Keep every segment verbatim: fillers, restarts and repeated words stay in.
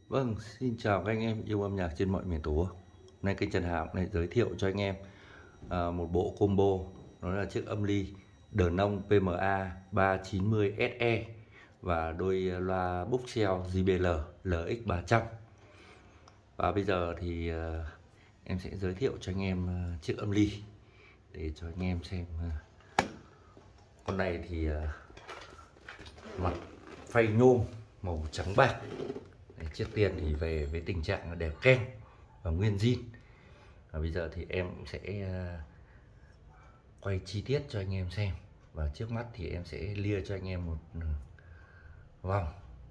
Vâng, xin chào các anh em yêu âm nhạc trên mọi miền Tổ quốc. Hôm nay kênh Trần Hào này giới thiệu cho anh em à, một bộ combo, đó là chiếc âm ly The Nong pê em a ba chín mươi ét e và đôi loa Boxell gi bê lờ lờ ích ba trăm. Và bây giờ thì à, em sẽ giới thiệu cho anh em à, chiếc âm ly để cho anh em xem. À, con này thì à, mặt phay nhôm màu trắng bạc. Trước tiên thì về với tình trạng là đẹp ken và nguyên zin. Và bây giờ thì em cũng sẽ quay chi tiết cho anh em xem. Và trước mắt thì em sẽ lia cho anh em một vòng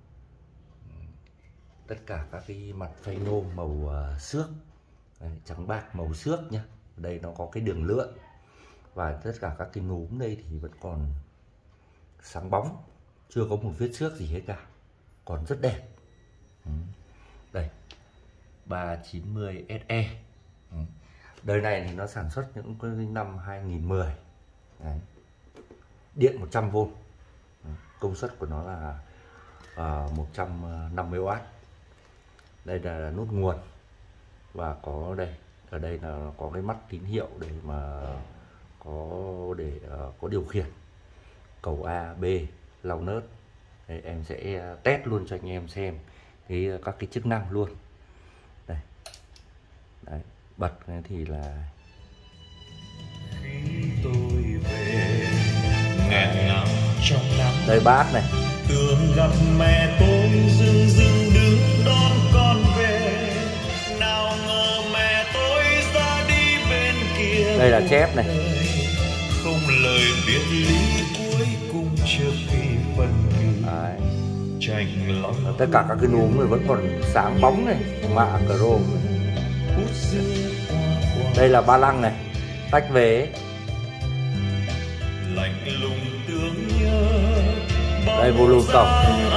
tất cả các cái mặt phay nhôm màu xước. Đấy, trắng bạc màu xước nhá. Đây nó có cái đường lượn và tất cả các cái núm đây thì vẫn còn sáng bóng, chưa có một vết xước gì hết cả, còn rất đẹp. Đây ba chín mươi ét e. Đời này thì nó sản xuất những cái năm hai nghìn mười. Đấy. Điện một trăm vôn. Công suất của nó là uh, một trăm năm mươi oát. Đây là nút nguồn. Và có đây, ở đây là có cái mắt tín hiệu để mà có để uh, có điều khiển cầu A, B, lau nớt. Đây, em sẽ test luôn cho anh em xem cái các cái chức năng luôn. Đây. Đấy, bật thì là khi tôi về nghẹn ngào trong nắng. Đây bát này. Tưởng gặp mẹ tôi dưng dưng đứng đón con về. Nào ngờ mẹ tôi ra đi bên kia. Đây là chép này. Không lời biệt ly cuối cùng chưa khi phân kỳ. Đấy. Lòng tất cả các cái núm này vẫn còn sáng bóng này, mạ chrome. Đây là ba lăng này, tách vế. Đây volume tổng.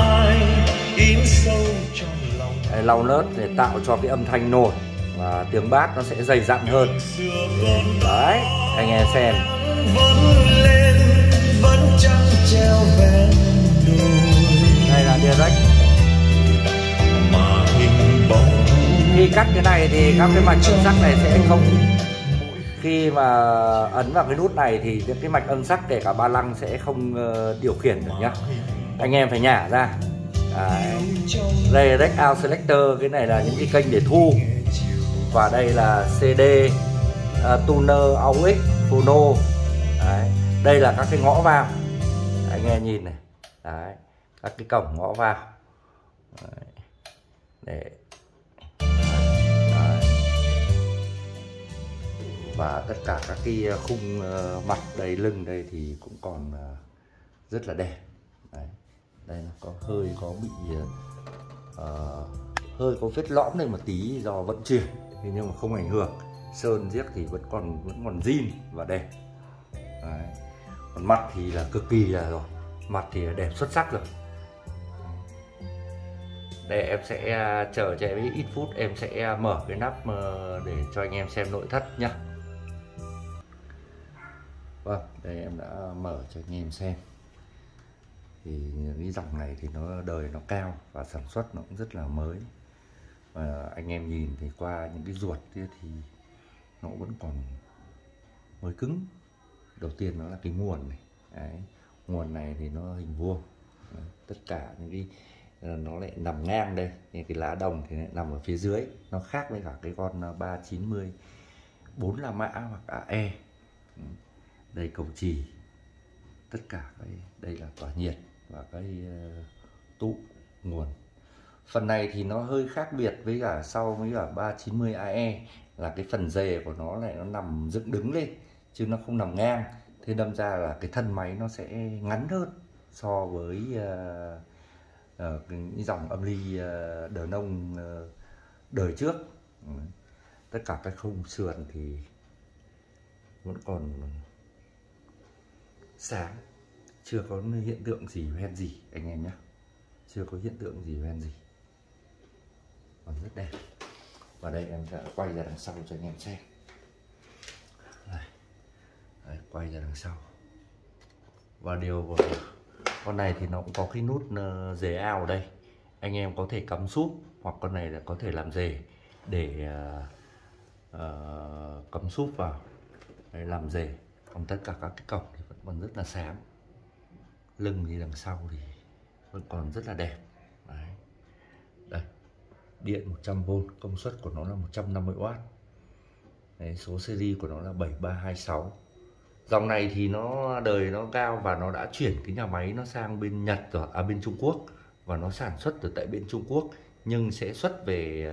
Đây lau nớt để tạo cho cái âm thanh nổi và tiếng bass nó sẽ dày dặn hơn. Đấy, anh em xem. Đây là direct. Khi cắt cái này thì các cái mạch âm sắc này sẽ không, khi mà ấn vào cái nút này thì những cái mạch âm sắc kể cả ba lăng sẽ không uh, điều khiển được nhá. Anh em phải nhả ra. Đấy. Đây là Rec Out Selector, cái này là những cái kênh để thu. Và đây là xê đê, uh, tuner, a u ích, phono. Đấy. Đây là các cái ngõ vào. Anh em nhìn này. Đấy. Các cái cổng ngõ vào. Đấy. Để và tất cả các cái khung mặt đây, lưng đây thì cũng còn rất là đẹp. Đấy. Đây nó có hơi có bị uh, hơi có vết lõm đây một tí do vận chuyển, nhưng mà không ảnh hưởng. Sơn giết thì vẫn còn vẫn còn zin và đẹp. Đấy. Còn mặt thì là cực kỳ là rồi, mặt thì là đẹp xuất sắc rồi. Đây em sẽ chờ cho em ít phút, em sẽ mở cái nắp để cho anh em xem nội thất nhá. Vâng, đây em đã mở cho anh em xem. Thì cái dòng này thì nó đời nó cao và sản xuất nó cũng rất là mới. Và anh em nhìn thì qua những cái ruột kia thì nó vẫn còn mới cứng. Đầu tiên nó là cái nguồn này. Đấy. Nguồn này thì nó hình vuông. Đấy. Tất cả những cái nó lại nằm ngang đây, những cái lá đồng thì lại nằm ở phía dưới. Nó khác với cả cái con ba chín mươi bốn La Mã hoặc a e. Đây cầu chì, tất cả cái đây là tỏa nhiệt và cái uh, tụ nguồn. Phần này thì nó hơi khác biệt với cả sau với cả ba chín mươi a e là cái phần rề của nó này nó nằm dựng đứng lên chứ nó không nằm ngang. Thế đâm ra là cái thân máy nó sẽ ngắn hơn so với uh, uh, cái dòng âm ly uh, The Nong uh, đời trước. Ừ. Tất cả các khung sườn thì vẫn còn sáng, chưa có hiện tượng gì hoen gì anh em nhé, chưa có hiện tượng gì hoen gì, còn rất đẹp. Và đây em sẽ quay ra đằng sau cho anh em xem. Đây. Đấy, quay ra đằng sau. Và điều con này thì nó cũng có cái nút dề ao ở đây, anh em có thể cắm súp hoặc con này là có thể làm rể để uh, uh, cắm súp vào. Đấy, làm rể. Còn tất cả các cái cọc thì vẫn còn rất là sáng. Lưng thì đằng sau thì vẫn còn rất là đẹp. Đấy. Đây, điện một trăm vôn, công suất của nó là một trăm năm mươi oát. Đấy, số series của nó là bảy ba hai sáu. Dòng này thì nó đời nó cao và nó đã chuyển cái nhà máy nó sang bên Nhật rồi, à bên Trung Quốc, và nó sản xuất từ tại bên Trung Quốc nhưng sẽ xuất về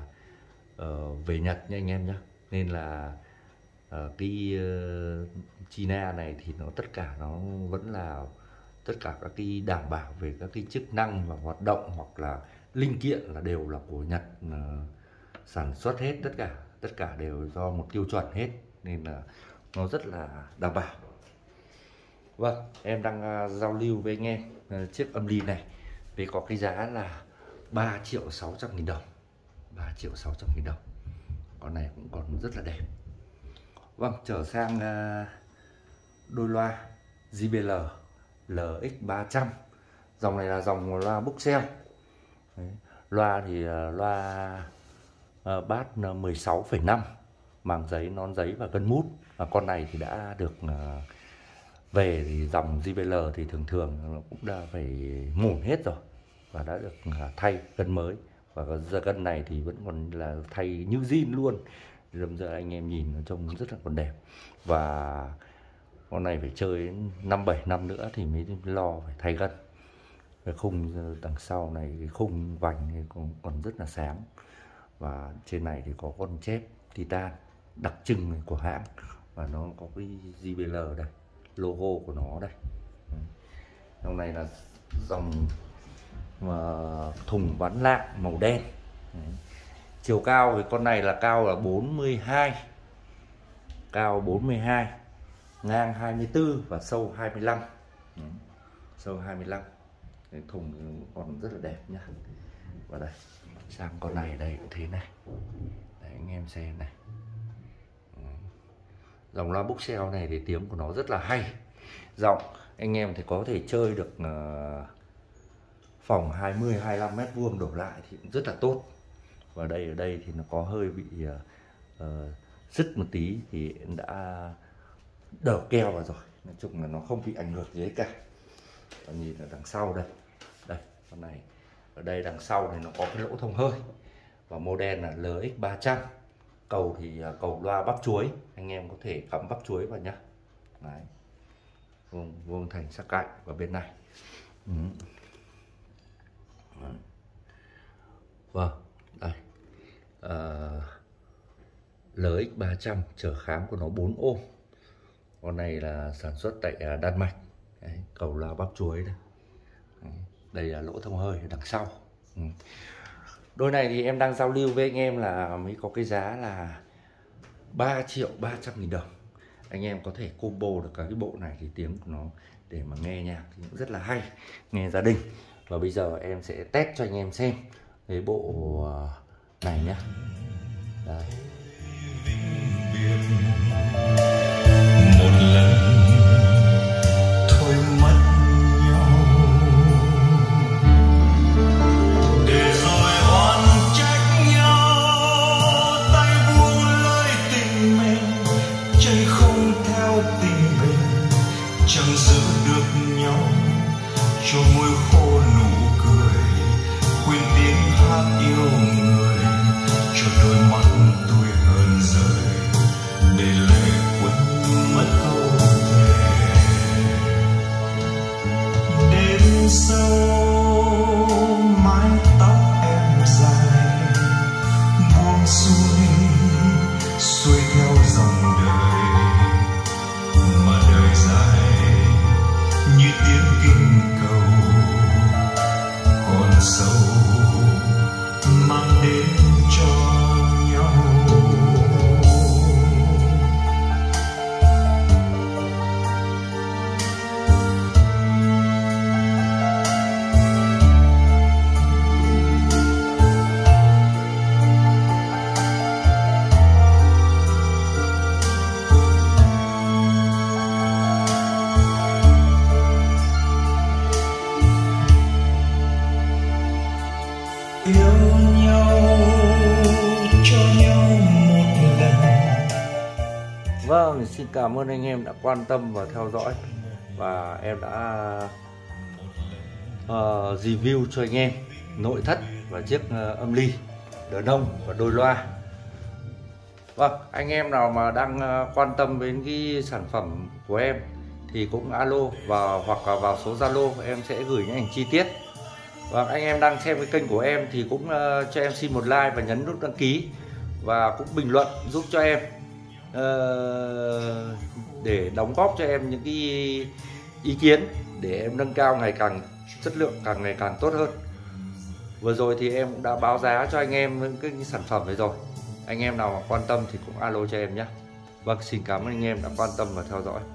uh, về Nhật nha anh em nhé. Nên là uh, cái uh, China này thì nó tất cả nó vẫn là tất cả các cái đảm bảo về các cái chức năng và hoạt động hoặc là linh kiện là đều là của Nhật uh, sản xuất hết, tất cả tất cả đều do một tiêu chuẩn hết, nên là nó rất là đảm bảo. Vâng, em đang uh, giao lưu với anh em uh, chiếc âm ly này với có cái giá là ba triệu sáu trăm nghìn đồng. ba triệu sáu trăm nghìn đồng. Con này cũng còn rất là đẹp. Vâng, trở sang uh, đôi loa gi bê lờ lờ ích ba trăm. Dòng này là dòng loa Buxell. Loa thì uh, loa uh, bass mười sáu phẩy năm, màng giấy, nón giấy và gân mút. Và con này thì đã được uh, về thì dòng gi bê lờ thì thường thường nó cũng đã phải mủn hết rồi và đã được uh, thay gân mới, và giờ gân này thì vẫn còn là thay như zin luôn. Bây giờ anh em nhìn nó trông rất là còn đẹp, và con này phải chơi năm bảy năm nữa thì mới lo phải thay gân. Cái khung đằng sau này, cái khung vành thì còn, còn rất là sáng, và trên này thì có con chép titan đặc trưng của hãng, và nó có cái gi bê lờ đây, logo của nó đây. Dòng này là dòng mà thùng ván lạng màu đen. Đấy. Chiều cao với con này là cao là bốn mươi hai, cao bốn mươi hai, ngang hai mươi tư và sâu hai mươi lăm. Đấy. Sâu hai mươi lăm. Cái thùng còn rất là đẹp nhá. Và đây, sang con này đây cũng thế này. Đấy, anh em xem này. Dòng loa Buxell này thì tiếng của nó rất là hay. Giọng anh em thì có thể chơi được uh, phòng hai mươi hai mươi lăm mét vuông đổ lại thì cũng rất là tốt. Và đây ở đây thì nó có hơi bị uh, uh, rứt một tí thì đã đỡ keo vào rồi. Nói chung là nó không bị ảnh hưởng gì hết cả. Và nhìn ở đằng sau đây, đây con này ở đây đằng sau này nó có cái lỗ thông hơi, và model là lờ ích ba trăm. Cầu thì uh, cầu loa bắp chuối, anh em có thể cắm bắp chuối vào nhá. Đấy, vuông vuông thành sắc cạnh và bên này. Ừ. Vâng, đây uh, lờ ích ba trăm, trở kháng của nó bốn ôm. Con này là sản xuất tại uh, Đan Mạch. Đấy, cầu loa bắp chuối đây. Đấy, đây là lỗ thông hơi đằng sau. Ừ. Đôi này thì em đang giao lưu với anh em là mới có cái giá là ba triệu ba trăm nghìn đồng. Anh em có thể combo được cả cái bộ này thì tiếng của nó để mà nghe nhạc thì cũng rất là hay, nghe gia đình. Và bây giờ em sẽ test cho anh em xem cái bộ này nhé. Đây. Một lần thôi mất nhau, để rồi oan trách nhau, tay buông lời tình mình, chân không theo tình mình, chẳng giữ được nhau, cho môi khô nụ cười, quên tiếng hát yêu người, cho đôi mắt tôi hờn rời, để lệ quên mất câu thề. Đêm sâu mái tóc em dài, buông xuôi xuôi theo dòng đời, mà đời dài như tiếng kinh cầu, còn sâu mang đến cho nhau. Vâng, xin cảm ơn anh em đã quan tâm và theo dõi. Và em đã uh, review cho anh em nội thất và chiếc uh, âm ly đờ nông và đôi loa. Vâng, anh em nào mà đang uh, quan tâm đến cái sản phẩm của em thì cũng alo vào hoặc là vào số Zalo, em sẽ gửi những ảnh chi tiết. Và anh em đang xem cái kênh của em thì cũng uh, cho em xin một like và nhấn nút đăng ký, và cũng bình luận giúp cho em uh, để đóng góp cho em những cái ý kiến để em nâng cao ngày càng chất lượng, càng ngày càng tốt hơn. Vừa rồi thì em cũng đã báo giá cho anh em những cái sản phẩm này rồi. Anh em nào mà quan tâm thì cũng alo cho em nhé. Vâng, xin cảm ơn anh em đã quan tâm và theo dõi.